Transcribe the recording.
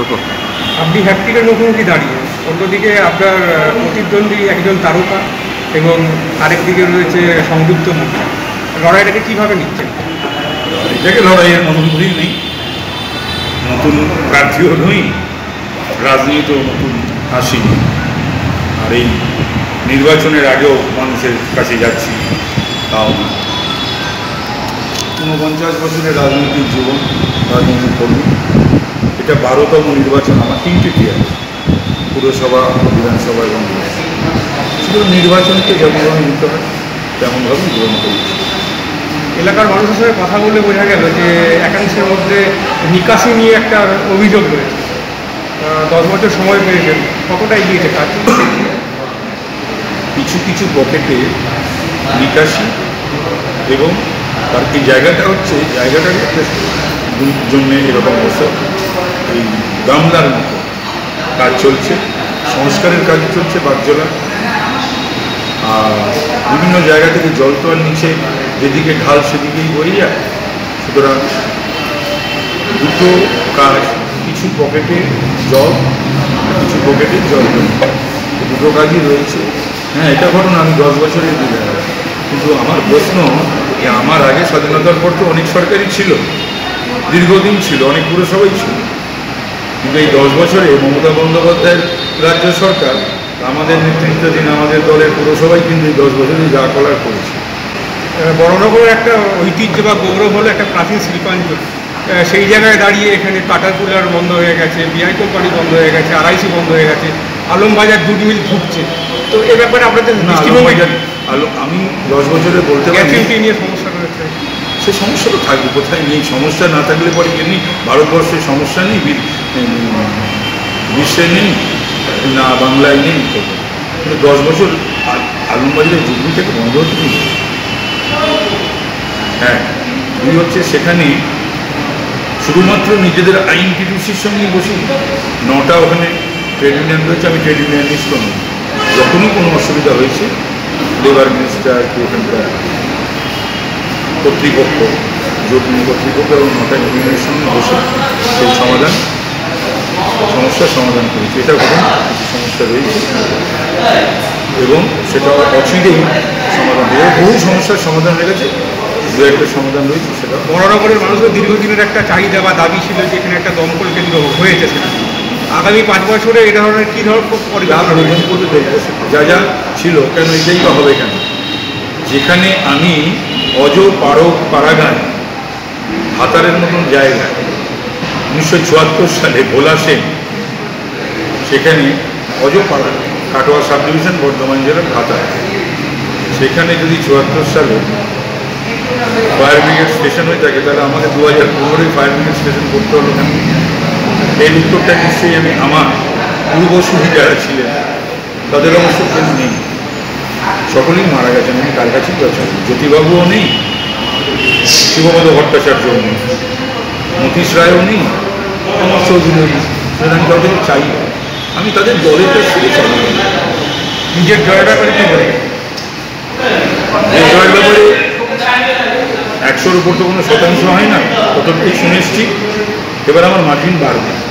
ঢোকো। আপনি হ্যাপটিকের মুখোমুখি দাঁড়িয়ে, অন্যদিকে আপনার প্রতিদ্বন্দ্বী একজন তারকা এবং আরেকদিকে রয়েছে সংযুক্ত মুখী। লড়াইটাকে কীভাবে নিচ্ছেন? এটাকে লড়াইয়ের মতন করেই নেই, নতুন প্রার্থীও নই, রাজনীতিও নতুন আসিনি। আর এই নির্বাচনের আগেও মানুষের কাছে যাচ্ছি, তাও না। 49 বছরের রাজনৈতিক জীবন, রাজনৈতিক কর্মী। এটা 12তম নির্বাচন। আমার 3টে টিয়ার, পুরসভা, বিধানসভা এবং শুধু নির্বাচনকে যেমনভাবে নিতে হয় তেমনভাবেই গ্রহণ করেছি। এলাকার মানুষের সঙ্গে কথা বলে বোঝা গেল যে একাংশের মধ্যে নিকাশি নিয়ে একটা অভিযোগ রয়েছে। 10 বছর সময় পেয়েছেন, কতটা এগিয়েছে কাজ? কিছু কিছু পকেটে নিকাশি এবং তার কি জায়গাটা হচ্ছে, জায়গাটার জন্য এরকম অবস্থা। এই গামলার মতো কাজ চলছে, সংস্কারের কাজ চলছে বাগজোলা। আর বিভিন্ন জায়গা থেকে জল তোয়ার নিচে যেদিকে ঢাল সেদিকেই বয়ে যায়। সুতরাং দুটো কাজ, কিছু পকেটে জল, কিছু পকেটে জল দুটো কাজই রয়েছে। হ্যাঁ, এটা ঘটনা আমি 10 বছরের বিধায়ক, কিন্তু আমার প্রশ্ন যে আমার আগে স্বাধীনতার পর তো অনেক সরকারই ছিল, দীর্ঘদিন ছিল, অনেক পুরসভাই ছিল, কিন্তু এই 10 বছরে মমতা বন্দ্যোপাধ্যায়ের রাজ্য সরকার, আমাদের নেতৃত্বাধীন আমাদের দলের পুরসভাই কিন্তু এই 10 বছরে যা করার করেছে। বড়নগরের একটা ঐতিহ্য বা গৌরব হলো একটা প্রাচীন শিল্পাঞ্চল। সেই জায়গায় দাঁড়িয়ে এখানে টাটা কুলার বন্ধ হয়ে গেছে, বিআই কোম্পানি বন্ধ হয়ে গেছে, আরআইসি বন্ধ হয়ে গেছে, আলমবাজার দুধ মিল ঢুকছে। তো এ ব্যাপারে আপনাদের আমি 10 বছরে বলতে পারি নিয়ে সমস্যা রয়েছে। সে সমস্যা তো থাকবে, কোথায় নেই? সমস্যা না থাকলে পরে এমনি ভারতবর্ষের সমস্যা নেই, বিশ্বে নেই, না বাংলায় নেই। কিন্তু 10 বছর আলমবাজারের জুগলি থেকে বন্ধ হচ্ছে। হ্যাঁ, দুই হচ্ছে সেখানে শুধুমাত্র নিজেদের আইনটিটিউসির সঙ্গে বসি। 9টা ওখানে ট্রেড ইউনিয়ন রয়েছে, আমি ট্রেড ইউনিয়নিস্ট নই। যখনই কোনো অসুবিধা হয়েছে লেবার মিনিস্টার কি ওখানকার কর্তৃপক্ষ, জরুরি কর্তৃপক্ষ এবং 9টা ইউনিয়নের সঙ্গে বসে সেই সমস্যার সমাধান করেছে। এটা ঘটনা, কিছু সমস্যা রয়েছে এবং সেটা অচিরেই সমাধান হয়ে বহু সমস্যার সমাধান লেগেছে, দু একটা সমাধান রয়েছে। সেটা বড়নগরের মানুষের দীর্ঘদিনের একটা চাহিদা বা দাবি ছিল যে এখানে একটা দমকল কেন্দ্র হয়েছে। সেটা আগামী 5 বছরে এ ধরনের কী ধরনের পরিকল্পনা করতে দেখবো, যা যা ছিল। কেন এটাই বা হবে কেন? যেখানে আমি পাড়াগাঁয় হাতারের মতন জায়গায় 1974 সালে ভোলা সেন, সেখানে পাড়া কাটোয়া সাব ডিভিশন, বর্ধমান জেলার হাতার, সেখানে যদি 74 সালে ফায়ার ব্রিগেড স্টেশন হয়ে থাকে, তাহলে আমাকে 2015 ফায়ার ব্রিগেড স্টেশন করতে হলো কেন? এর উত্তরটা নিশ্চয়ই আমি আমার পূর্বসূরি যারা ছিলেন তাদের অবশ্য কেউ নেই, সকলেই মারা গেছেন। আমি তার কাছেই গেছেন, জ্যোতিবাবুও নেই, শিবপদ ভট্টাচার্যও নেই, মতীশ রায়ও নেই, আমার চৌধুরীও নেই। আমি তাদের চাই, আমি তাদের দলের কাছ থেকে চাই। নিজের জয়ের ব্যাপারে কী বলে? জয়ের ব্যাপারে 100-র উপর তো কোনো শতাংশ হয় না, ততটাই শুনে এসছি। এবার আমার মার্জিন বাড়বে।